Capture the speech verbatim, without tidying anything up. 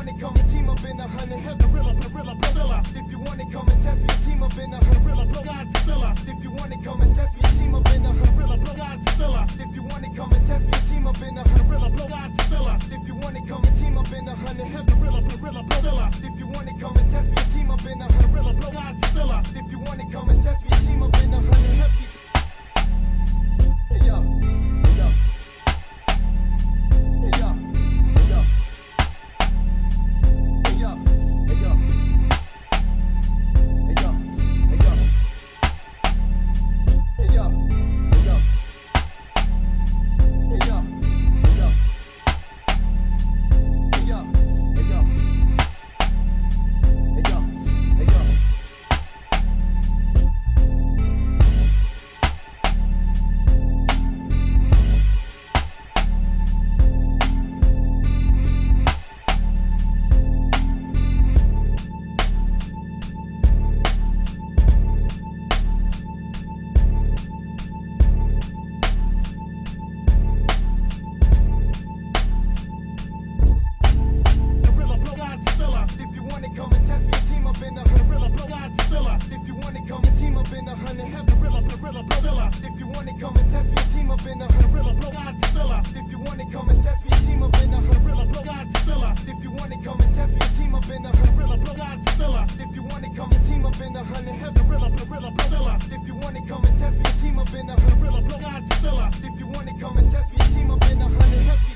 want it, come and team up in a hundred. Have gorilla, gorilla, gorilla. If you want it, come and test me. Team up in a hundred. Gorilla, Godzilla. If you want it, come and test me. Team up in a hundred. Gorilla, Godzilla. If you want it, come and test me. Team up in a hundred. Gorilla, Godzilla. If you want it, come and team up in a hundred. Have gorilla, gorilla, gorilla. If you want it, come and test me. Team up in a hundred. Gorilla, Godzilla. If you want it, come and test me. Team up in a hundred. Have these. Hey yo, hey yo, hey yo, hey yo, hey yo, hey yo, hey yo, hey yo, hey yo, hey yo, hey yo, hey yo, hey yo, hey yo, hey yo, hey yo. If you want it, come and test me. Team up in a hundred. Gorilla, Godzilla. If you want it, come and team up in a hundred. Have gorilla, gorilla, gorilla. If you want it, come and test me. Team up in a hundred. Gorilla, Godzilla. If you want it, come and test me. Team up in a hundred. Gorilla, Godzilla. If you want it, come and test me. Team up in a hundred. Gorilla, Godzilla. If you want it, come and team up in a hundred. Have gorilla, gorilla, gorilla. If you want it, come and test me. Team up in a hundred. Gorilla, Godzilla. If you want it, come and test me. Team up in a hundred.